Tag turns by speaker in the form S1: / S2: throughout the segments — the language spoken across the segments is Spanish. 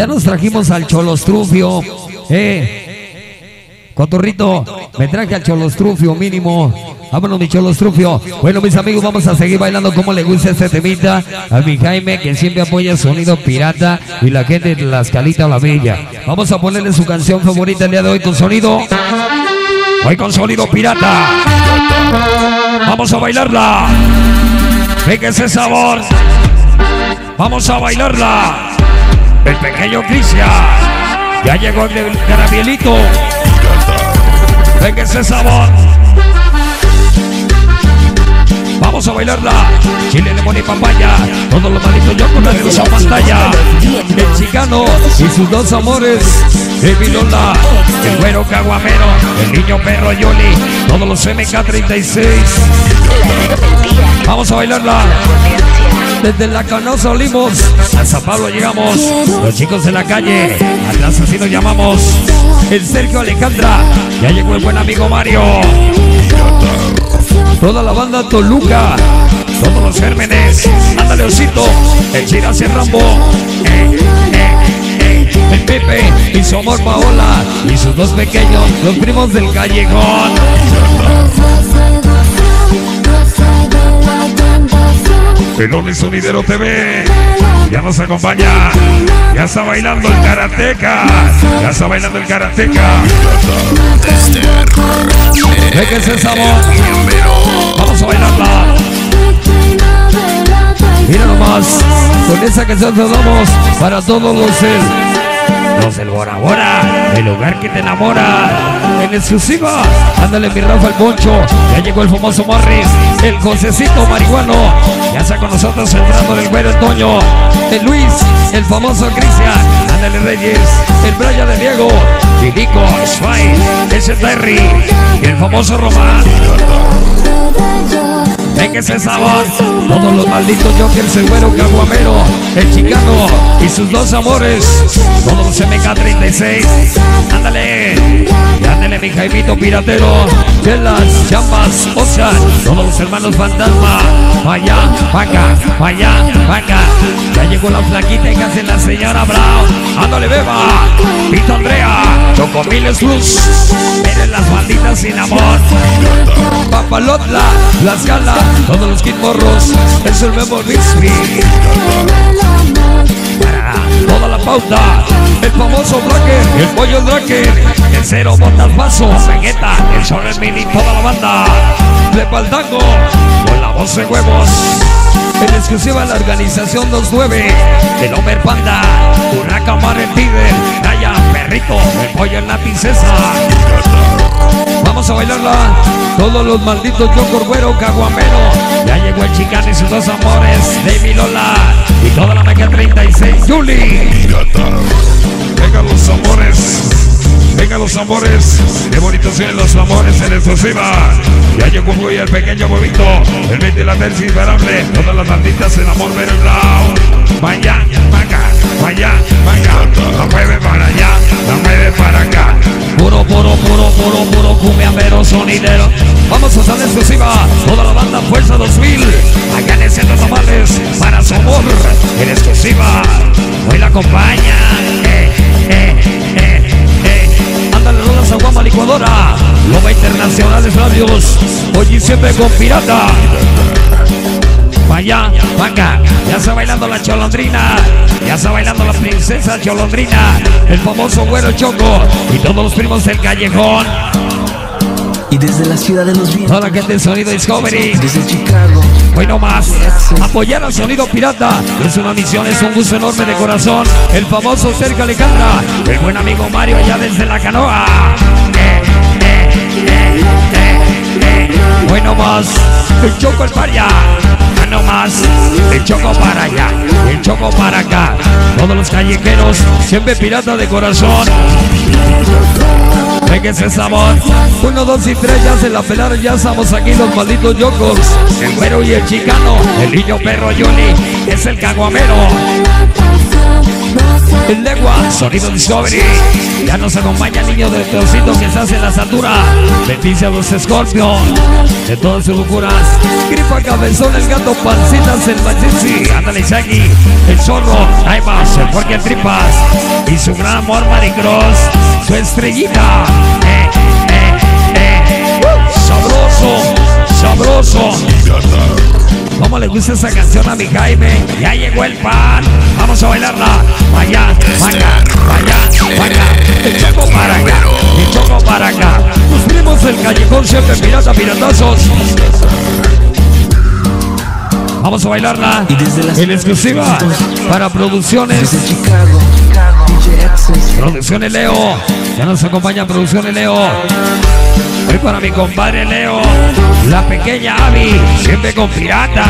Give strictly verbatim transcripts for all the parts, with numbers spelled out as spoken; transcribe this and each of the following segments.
S1: nos trajimos al Cholostrufio. Eh, Cotorrito, me traje al Cholostrufio mínimo. Vámonos, mi Cholostrufio. Bueno, mis amigos, vamos a seguir bailando como le gusta este temita. A mi Jaime, que siempre apoya el sonido pirata, y la gente de la Escalita La Bella. Vamos a ponerle su canción favorita el día de hoy con sonido. Hoy con sonido pirata. Vamos a bailarla. Venga ese sabor. Vamos a bailarla. El pequeño Cristian. Ya llegó el carabielito. Venga ese sabor. Vamos a bailarla. Chile, limón y papaya. Todos los malditos yo con la de esa pantalla. El Chicano y sus dos amores. El Vilola, el güero caguamero, el niño perro Yoli. Todos los M K treinta y seis. Vamos a bailarla. Desde la Canosa Olimos a San Pablo llegamos. Los chicos de la calle, atrás así nos llamamos. El Sergio Alejandra. Ya llegó el buen amigo Mario. Toda la banda Toluca, todos los gérmenes, ándale Osito, el Chiras y el Rambo, eh, eh, eh, el Pepe y su amor Paola y sus dos pequeños, los primos del callejón. Pelón y Sonidero T V ya nos acompaña, ya está bailando el Karateka, ya está bailando el Karateka. Venga ese sabor, vamos a bailarla. Mira nomás, con esa canción nos damos para todos los el, los del Bora Bora, el lugar que te enamora. En exclusiva, ándale mi Rafa el Poncho, ya llegó el famoso Morris, el Josecito marihuano, ya está con nosotros entrando el güero Toño, el Luis, el famoso Cristian, ándale Reyes, el Brian de Diego, Vidico, Sway, ese Terry, y el famoso Román. Venga ese sabor, todos los malditos jokers, el güero caguamero, el Chicano y sus dos amores, todos los M K treinta y seis, ándale, y ándale mi Jaimito piratero, de las chambas, Ocean, todos los hermanos fantasma, vaya, vaca, vaya, vaca, ya llegó la flaquita y casi la señora Brown, ándale Beba, Pito Andrea, Chocomiles Luz, miren las banditas sin amor, Papalotla, las galas, todos los Kid Morros, es el Memo Bixby. Toda la pauta, el famoso Draker, el pollo Draker, el Cero Botas Paso, Vegeta, el Sones Mini, toda la banda de Paldango, con la voz de huevos. En exclusiva la organización dos nueve, el Homer Panda, Urraca Mar el Tigre, Raya, Perrito, el pollo el Nati César. Vamos a bailarla, todos los malditos Yocor Güero Caguamero. Ya llegó el Chicano y sus dos amores, Demi Lola y toda la M K treinta y seis, Julie. Venga los amores, venga los amores, qué bonitos vienen los amores en exclusiva. Ya llegó muy el pequeño huevito, el Betty la Tercia imparable, todas las banditas en amor ver el blau. Vaya, vaca, vaya, vaca, la mueve para allá, la mueve para acá. Puro, puro, puro, puro, puro cumbiambero sonidero. Vamos a salir exclusiva, toda la banda Fuerza dos mil, acá en el Centro Tamales, para su amor, en exclusiva. Hoy la acompaña, eh, eh, eh, eh. Ándale, rolas a Guama Licuadora, Loba Internacionales Radios, hoy y siempre con Pirata. Vaya, vaca, ya está bailando la Cholondrina, ya está bailando la princesa Cholondrina, el famoso güero Choco y todos los primos del callejón.
S2: Y desde la ciudad de los vientos,
S1: toda la gente del Sonido Discovery,
S2: desde Chicago,
S1: hoy no más, apoyar al sonido pirata, es una misión, es un gusto enorme de corazón. El famoso Sergio Alejandra, el buen amigo Mario allá desde la canoa. Eh, eh, eh, eh, eh. Hoy no más, el Choco el paria. No más, el Choco para allá, el Choco para acá, todos los callejeros, siempre pirata de corazón. Venga ese sabor, uno, dos y tres, ya se la pelaron, ya estamos aquí los malditos Yocos, el güero y el Chicano, el niño perro Yoli, es el caguamero. El Legua, Sonido Discovery. Ya nos acompaña el niño de Teocito que se hace en la altura. Bendice a los Scorpions de todas sus locuras. Gripa, Cabezón, el gato, Pancitas, el Machichi. Ándale, Shaggy, el Zorro, Naimas, el Jorge Tripas. Y su gran amor, Maricross, su estrellita. Eh, eh, eh. Uh, sabroso, sabroso. ¿Cómo le gusta esa canción a mi Jaime? Ya llegó el pan. Vamos a bailarla. Vaya, vaya, vaya, vaya. El choco para acá, el choco para acá. Los primos del callejón siempre pirata, piratazos. Vamos a bailarla en exclusiva para Producciones. Producciones Leo. Ya nos acompaña Producciones Leo. Hoy para mi compadre Leo, la pequeña Abby, siempre con pirata.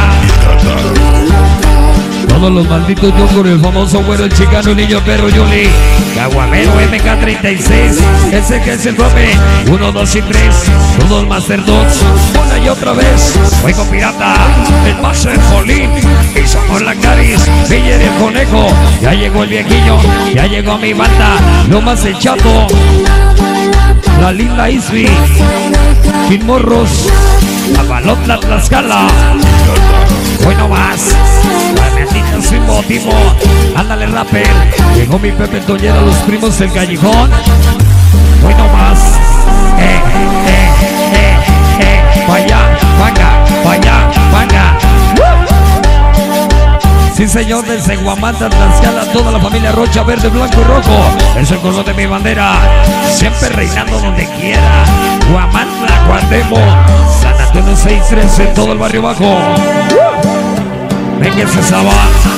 S1: Todos los malditos yo con el famoso güero, el chicano, el niño perro Yuli. Caguamero M K treinta y seis, ese que es el nueve, uno, dos y tres. Todos Master Dogs, una y otra vez. Voy con pirata, el Master Jolín. Y somos la Caris, Miller el conejo. Ya llegó el viejillo, ya llegó mi banda. Lo más el chato, la linda Isby, Kim Morros, la Balotla Tlaxcala. Hoy no más, la bendita sin motivo. Ándale, rapper. Llegó mi Pepe Toñera, los primos del callejón. Hoy no más. Eh, eh, eh, eh. Vaya, vaya, vaya, vaya. Sí, señor, del Seguamanta, Tlaxcala, toda la familia Rocha, verde, blanco y rojo. Es el color de mi bandera, siempre reinando donde quiera. Guamantla, Guatemo, San Antonio seis trece, todo el barrio bajo. Venga ese sábado.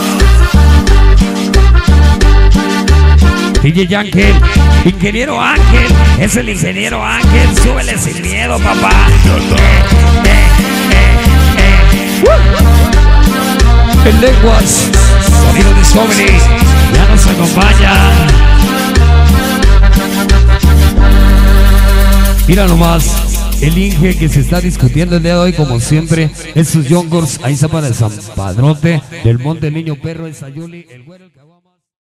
S1: D J Ángel, ingeniero Ángel, es el ingeniero Ángel, súbele sin miedo, papá. Eh, eh, eh, eh. Uh. El Lenguas, Sonido Discovery, ya nos acompaña. Mira nomás, el Inge que se está discutiendo el día de hoy, como siempre, es sus Youngers. Ahí está para el San Padrote del Monte Niño Perro, el Sayuli, el güero.